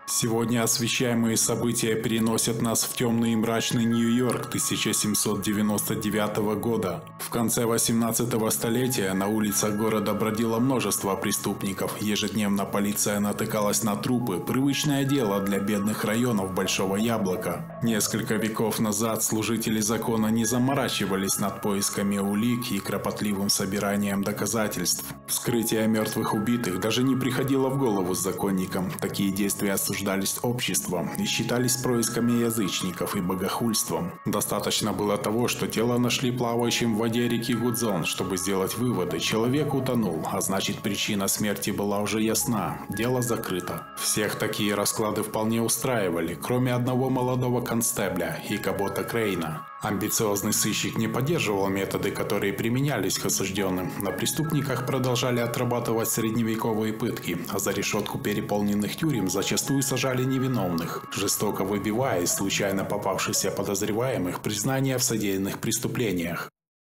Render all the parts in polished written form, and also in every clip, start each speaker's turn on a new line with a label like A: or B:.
A: Сегодня освещаемые события переносят нас в темный и мрачный Нью-Йорк 1799 года. В конце 18-го столетия на улицах города бродило множество преступников. Ежедневно полиция натыкалась на трупы, привычное дело для бедных районов Большого Яблока. Несколько веков назад служители закона не заморачивались над поисками улик и кропотливым собиранием доказательств. Вскрытие мертвых убитых даже не приходило в голову законникам. Такие действия осуждались обществом и считались происками язычников и богохульством. Достаточно было того, что тело нашли плавающим в воде реки Гудзон, чтобы сделать выводы. Человек утонул, а значит причина смерти была уже ясна. Дело закрыто. Всех такие расклады вполне устраивали, кроме одного молодого констебля и Кабота Крейна. Амбициозный сыщик не поддерживал методы, которые применялись к осужденным. На преступниках продолжали отрабатывать средневековые пытки, а за решетку переполненных тюрем зачастую сажали невиновных, жестоко выбивая из случайно попавшихся подозреваемых признания в содеянных преступлениях.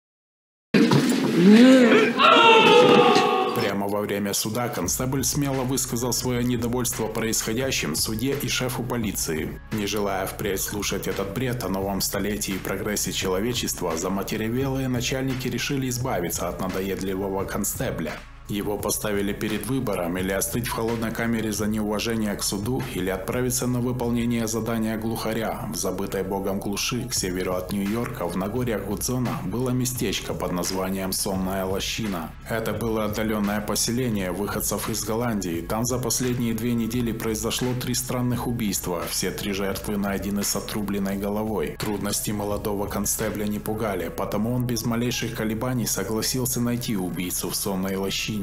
A: Прямо во время суда констебль смело высказал свое недовольство происходящим суде и шефу полиции. Не желая впредь слушать этот бред о новом столетии и прогрессе человечества, заматеревелые начальники решили избавиться от надоедливого констебля. Его поставили перед выбором или остыть в холодной камере за неуважение к суду, или отправиться на выполнение задания глухаря. В забытой богом глуши, к северу от Нью-Йорка, в Нагорьях Гудзона, было местечко под названием Сонная лощина. Это было отдаленное поселение выходцев из Голландии. Там за последние 2 недели произошло 3 странных убийства. Все 3 жертвы найдены с отрубленной головой. Трудности молодого констебля не пугали, потому он без малейших колебаний согласился найти убийцу в Сонной лощине.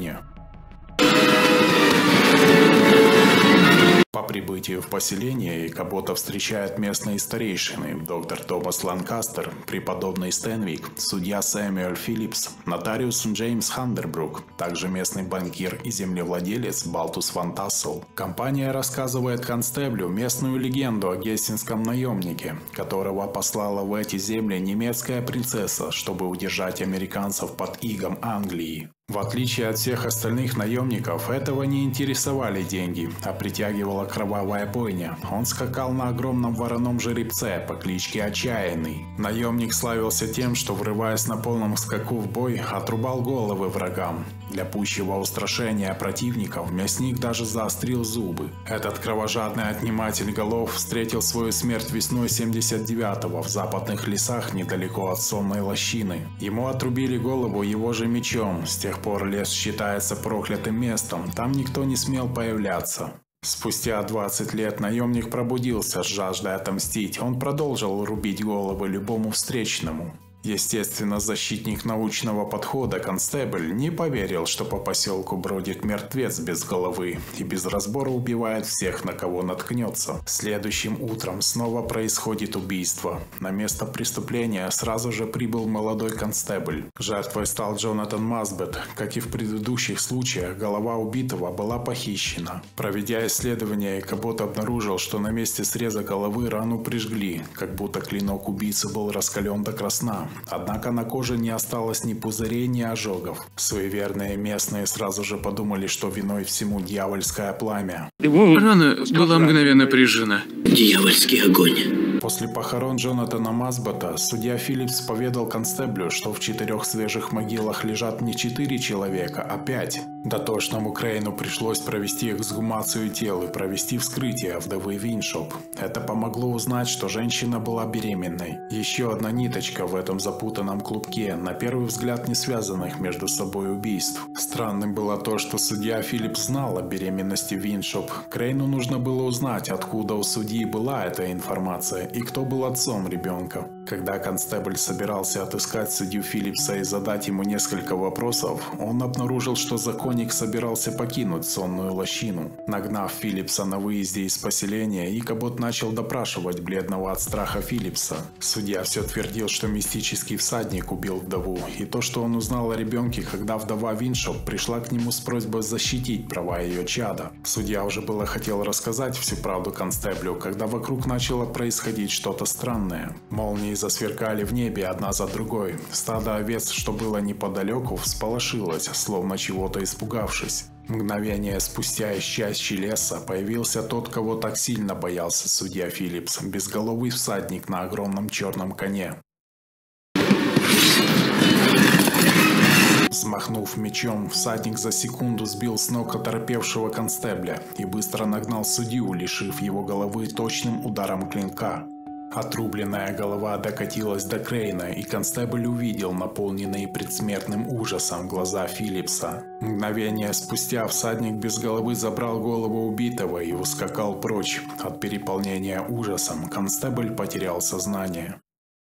A: По прибытию в поселение Кабота встречает местные старейшины: доктор Томас Ланкастер, преподобный Стэнвик, судья Сэмюэль Филлипс, нотариус Джеймс Хандербрук, также местный банкир и землевладелец Балтус Ван Тассел. Компания рассказывает констеблю местную легенду о гессенском наемнике, которого послала в эти земли немецкая принцесса, чтобы удержать американцев под игом Англии. В отличие от всех остальных наемников, этого не интересовали деньги, а притягивала кровавая бойня. Он скакал на огромном вороном жеребце по кличке Отчаянный. Наемник славился тем, что, врываясь на полном скаку в бой, отрубал головы врагам. Для пущего устрашения противников мясник даже заострил зубы. Этот кровожадный отниматель голов встретил свою смерть весной 79-го в западных лесах недалеко от Сонной лощины. Ему отрубили голову его же мечом. С тех пор лес считается проклятым местом, там никто не смел появляться. Спустя 20 лет наемник пробудился с жаждой отомстить. Он продолжил рубить головы любому встречному. Естественно, защитник научного подхода констебль не поверил, что по поселку бродит мертвец без головы и без разбора убивает всех, на кого наткнется. Следующим утром снова происходит убийство. На место преступления сразу же прибыл молодой констебль. Жертвой стал Джонатан Масбет. Как и в предыдущих случаях, голова убитого была похищена. Проведя исследование, Кабот обнаружил, что на месте среза головы рану прижгли, как будто клинок убийцы был раскален до красна. Однако на коже не осталось ни пузырей, ни ожогов. Суеверные местные сразу же подумали, что виной всему дьявольское пламя.
B: Рана была мгновенно прижжена.
C: Дьявольский огонь.
A: После похорон Джонатана Масбета судья Филлипс поведал констеблю, что в 4 свежих могилах лежат не 4 человека, а 5. Дотошному Крейну пришлось провести эксгумацию тел и провести вскрытие вдовы Виншоп. Это помогло узнать, что женщина была беременной. Еще одна ниточка в этом запутанном клубке, на первый взгляд не связанных между собой убийств. Странным было то, что судья Филлипс знал о беременности Виншоп. Крейну нужно было узнать, откуда у судьи была эта информация и кто был отцом ребенка. Когда констебль собирался отыскать судью Филлипса и задать ему несколько вопросов, он обнаружил, что законник собирался покинуть Сонную лощину. Нагнав Филлипса на выезде из поселения, Кабот начал допрашивать бледного от страха Филлипса. Судья все твердил, что мистический всадник убил вдову, и то, что он узнал о ребенке, когда вдова Виншоп пришла к нему с просьбой защитить права ее чада. Судья уже было хотел рассказать всю правду констеблю, когда вокруг начало происходить что-то странное. Молнии засверкали в небе одна за другой. Стадо овец, что было неподалеку, всполошилось, словно чего-то испугавшись. Мгновение спустя из чащи леса появился тот, кого так сильно боялся судья Филлипс, безголовый всадник на огромном черном коне. Взмахнув мечом, всадник за секунду сбил с ног оторопевшего констебля и быстро нагнал судью, лишив его головы точным ударом клинка. Отрубленная голова докатилась до Крейна, и констебль увидел наполненные предсмертным ужасом глаза Филлипса. Мгновение спустя всадник без головы забрал голову убитого и ускакал прочь. От переполнения ужасом констебль потерял сознание.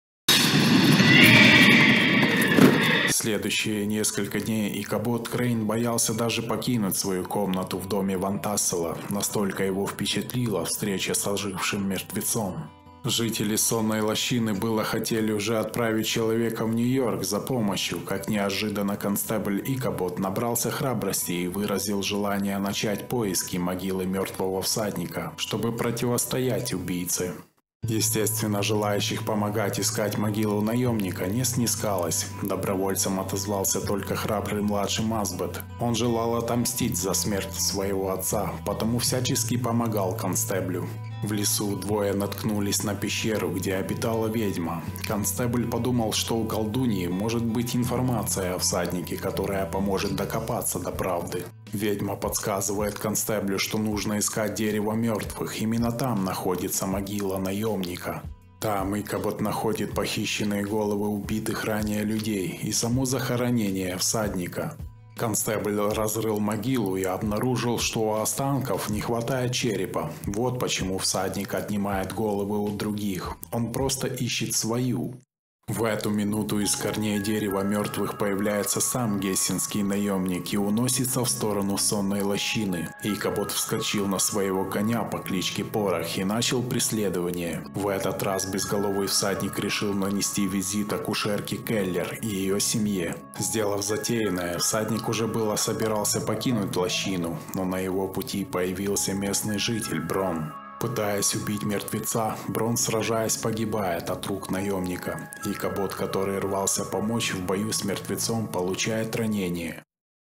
A: Следующие несколько дней Икабод Крейн боялся даже покинуть свою комнату в доме Ван Тассела, настолько его впечатлила встреча с ожившим мертвецом. Жители Сонной Лощины было хотели уже отправить человека в Нью-Йорк за помощью, как неожиданно констебль Икабод набрался храбрости и выразил желание начать поиски могилы мертвого всадника, чтобы противостоять убийце. Естественно, желающих помогать искать могилу наемника не снискалось. Добровольцем отозвался только храбрый младший Мазбет. Он желал отомстить за смерть своего отца, потому всячески помогал констеблю. В лесу двое наткнулись на пещеру, где обитала ведьма. Констебль подумал, что у колдуньи может быть информация о всаднике, которая поможет докопаться до правды. Ведьма подсказывает констеблю, что нужно искать дерево мертвых. Именно там находится могила наемника. Там Икабод находит похищенные головы убитых ранее людей и само захоронение всадника. Констебль разрыл могилу и обнаружил, что у останков не хватает черепа. Вот почему всадник отнимает головы у других. Он просто ищет свою. В эту минуту из корней дерева мертвых появляется сам гессенский наемник и уносится в сторону Сонной Лощины. Икабод вскочил на своего коня по кличке Порох и начал преследование. В этот раз безголовый всадник решил нанести визит акушерке Келлер и ее семье. Сделав затеянное, всадник уже было собирался покинуть лощину, но на его пути появился местный житель Брон. Пытаясь убить мертвеца, Брон, сражаясь, погибает от рук наемника. Икабод, который рвался помочь в бою с мертвецом, получает ранение.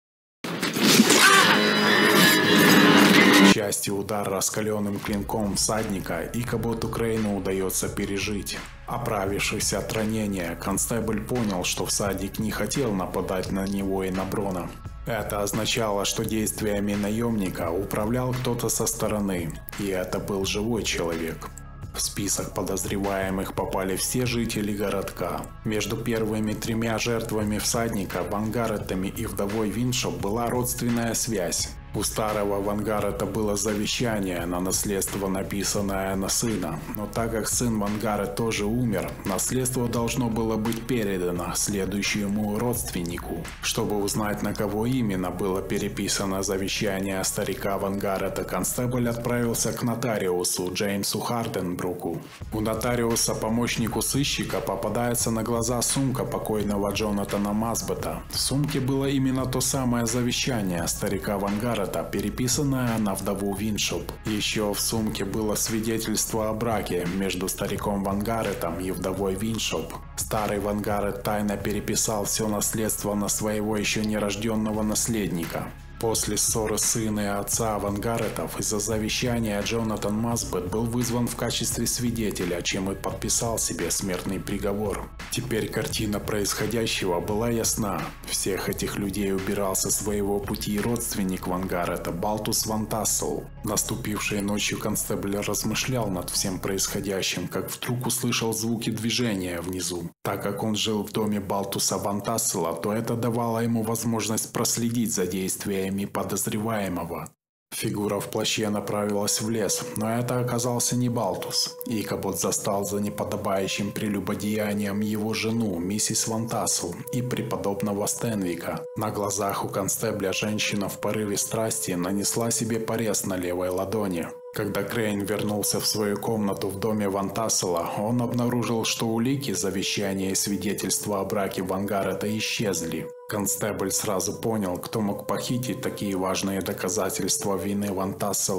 A: К счастью, удар раскаленным клинком всадника Икаботу Крейну удается пережить. Оправившись от ранения, констебль понял, что всадник не хотел нападать на него и на Брона. Это означало, что действиями наемника управлял кто-то со стороны, и это был живой человек. В список подозреваемых попали все жители городка. Между первыми тремя жертвами всадника, Ван Гарретами и вдовой Виншоп, была родственная связь. У старого Ван Гаррета было завещание на наследство, написанное на сына, но так как сын Ван Гаррет тоже умер, наследство должно было быть передано следующему родственнику. Чтобы узнать, на кого именно было переписано завещание старика Ван Гаррета, констебль отправился к нотариусу Джеймсу Харденбруку. У нотариуса помощнику сыщика попадается на глаза сумка покойного Джонатана Мазбета. В сумке было именно то самое завещание старика Ван Гаррета, переписанная на вдову Виншоп. Еще в сумке было свидетельство о браке между стариком Ван Гарретом и вдовой Виншоп. Старый Ван Гаррет тайно переписал все наследство на своего еще нерожденного наследника. После ссоры сына и отца Ван Гарретов из-за завещания Джонатан Мазбет был вызван в качестве свидетеля, чем и подписал себе смертный приговор. Теперь картина происходящего была ясна. Всех этих людей убирал со своего пути родственник Ван Гаррета Балтус Ван Тассел. Наступившей ночью констебль размышлял над всем происходящим, как вдруг услышал звуки движения внизу. Так как он жил в доме Балтуса Ван Тассела, то это давало ему возможность проследить за действиями подозреваемого. Фигура в плаще направилась в лес, но это оказался не Балтус. Икабод застал за неподобающим прелюбодеянием его жену, миссис Ван Тассел, и преподобного Стенвика. На глазах у констебля женщина в порыве страсти нанесла себе порез на левой ладони. Когда Крейн вернулся в свою комнату в доме Ван Тассела, он обнаружил, что улики, завещания и свидетельства о браке Ван Гаррета исчезли. Констебль сразу понял, кто мог похитить такие важные доказательства вины Ван Тассела.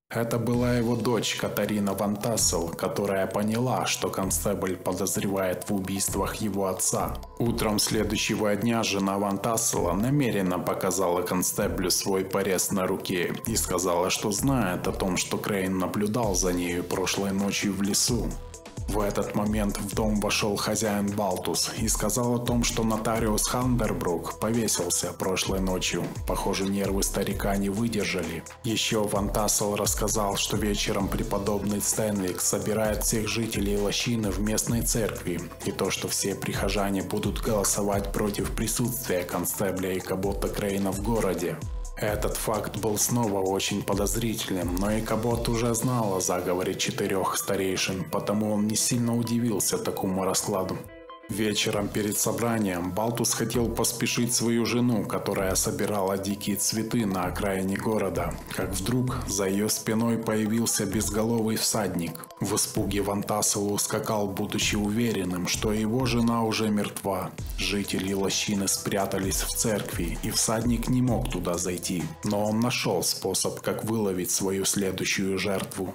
A: Это была его дочь Катарина Ван Тассел, которая поняла, что констебль подозревает в убийствах его отца. Утром следующего дня жена Ван Тассела намеренно показала констеблю свой порез на руке и сказала, что знает о том, что Крейн наблюдал за нею прошлой ночью в лесу. В этот момент в дом вошел хозяин Балтус и сказал о том, что нотариус Хандербрук повесился прошлой ночью. Похоже, нервы старика не выдержали. Еще Ван Тассел рассказал, что вечером преподобный Стэнвик собирает всех жителей лощины в местной церкви, и то, что все прихожане будут голосовать против присутствия констебля и Кабота Крейна в городе. Этот факт был снова очень подозрительным, но и Кабот уже знал о заговоре 4 старейшин, потому он не сильно удивился такому раскладу. Вечером перед собранием Балтус хотел поспешить свою жену, которая собирала дикие цветы на окраине города, как вдруг за ее спиной появился безголовый всадник. В испуге Ван Тассел ускакал, будучи уверенным, что его жена уже мертва. Жители лощины спрятались в церкви, и всадник не мог туда зайти, но он нашел способ, как выловить свою следующую жертву.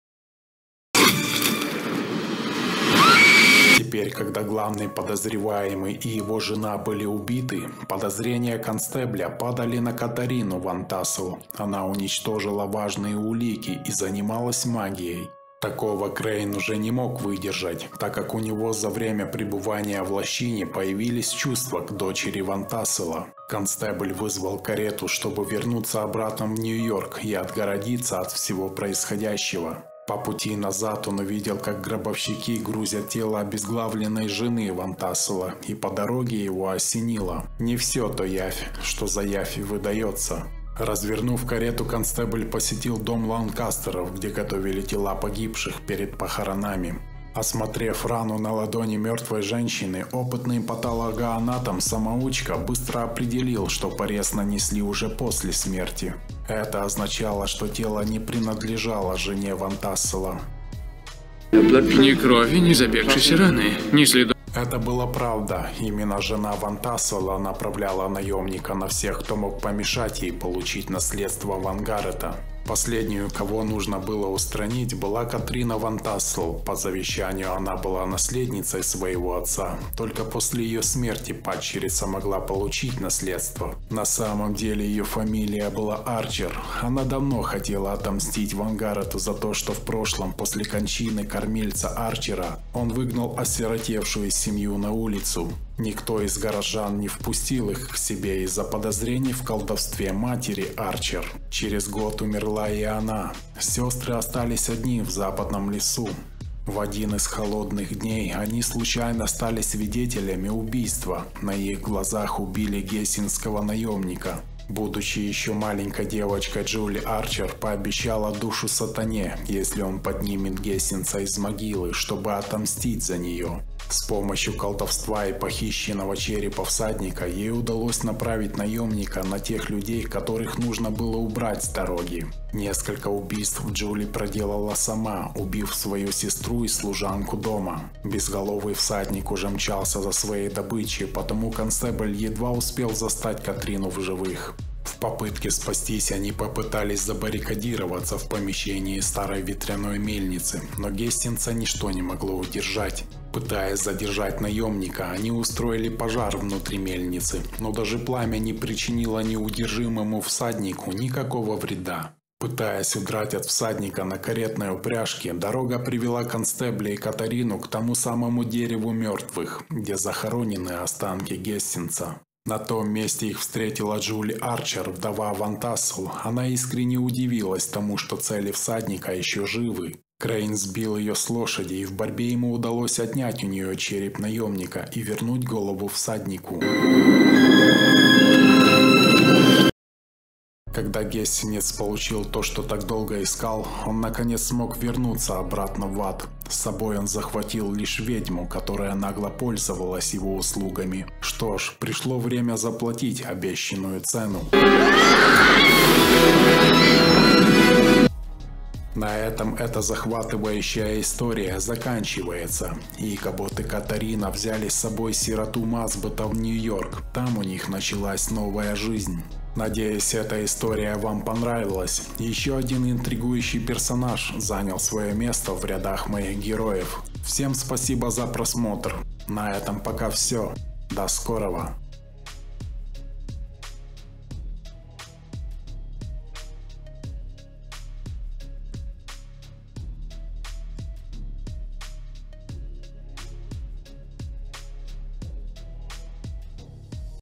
A: Теперь, когда главный подозреваемый и его жена были убиты, подозрения констебля падали на Катарину Ван Тассел. Она уничтожила важные улики и занималась магией. Такого Крейн уже не мог выдержать, так как у него за время пребывания в лощине появились чувства к дочери Ван Тассела. Констебль вызвал карету, чтобы вернуться обратно в Нью-Йорк и отгородиться от всего происходящего. По пути назад он увидел, как гробовщики грузят тело обезглавленной жены Ван Тассела, и по дороге его осенило. Не все то явь, что за явь выдается. Развернув карету, констебль посетил дом Ланкастеров, где готовили тела погибших перед похоронами. Осмотрев рану на ладони мертвой женщины, опытный патологоанатом-самоучка быстро определил, что порез нанесли уже после смерти. Это означало, что тело не принадлежало жене Ван Тассела.
B: Ни крови, ни запекшейся раны, ни следов.
A: Это была правда. Именно жена Ван Тассела направляла наемника на всех, кто мог помешать ей получить наследство Ван Гаррета. Последнюю, кого нужно было устранить, была Катрина Ван Тассел. По завещанию она была наследницей своего отца. Только после ее смерти падчерица могла получить наследство. На самом деле ее фамилия была Арчер. Она давно хотела отомстить Ван Гаррету за то, что в прошлом, после кончины кормильца Арчера, он выгнал осиротевшую семью на улицу. Никто из горожан не впустил их к себе из-за подозрений в колдовстве матери Арчер. Через год умерла и она. Сестры остались одни в западном лесу. В один из холодных дней они случайно стали свидетелями убийства. На их глазах убили гессенского наемника. Будучи еще маленькой девочкой, Джули Арчер пообещала душу сатане, если он поднимет гессенца из могилы, чтобы отомстить за нее. С помощью колдовства и похищенного черепа всадника ей удалось направить наемника на тех людей, которых нужно было убрать с дороги. Несколько убийств Джули проделала сама, убив свою сестру и служанку дома. Безголовый всадник уже мчался за своей добычей, потому констебль едва успел застать Катрину в живых. В попытке спастись они попытались забаррикадироваться в помещении старой ветряной мельницы, но гессенца ничто не могло удержать. Пытаясь задержать наемника, они устроили пожар внутри мельницы, но даже пламя не причинило неудержимому всаднику никакого вреда. Пытаясь удрать от всадника на каретной упряжке, дорога привела констебля и Катарину к тому самому дереву мертвых, где захоронены останки гессенца. На том месте их встретила Джули Арчер, вдова Ван Тассел. Она искренне удивилась тому, что цели всадника еще живы. Крейн сбил ее с лошади, и в борьбе ему удалось отнять у нее череп наемника и вернуть голову всаднику. Когда гессенец получил то, что так долго искал, он наконец смог вернуться обратно в ад. С собой он захватил лишь ведьму, которая нагло пользовалась его услугами. Что ж, пришло время заплатить обещанную цену. На этом эта захватывающая история заканчивается, и Кабот и Катарина взяли с собой сироту Масбета в Нью-Йорк. Там у них началась новая жизнь. Надеюсь, эта история вам понравилась. Еще один интригующий персонаж занял свое место в рядах моих героев. Всем спасибо за просмотр. На этом пока все. До скорого.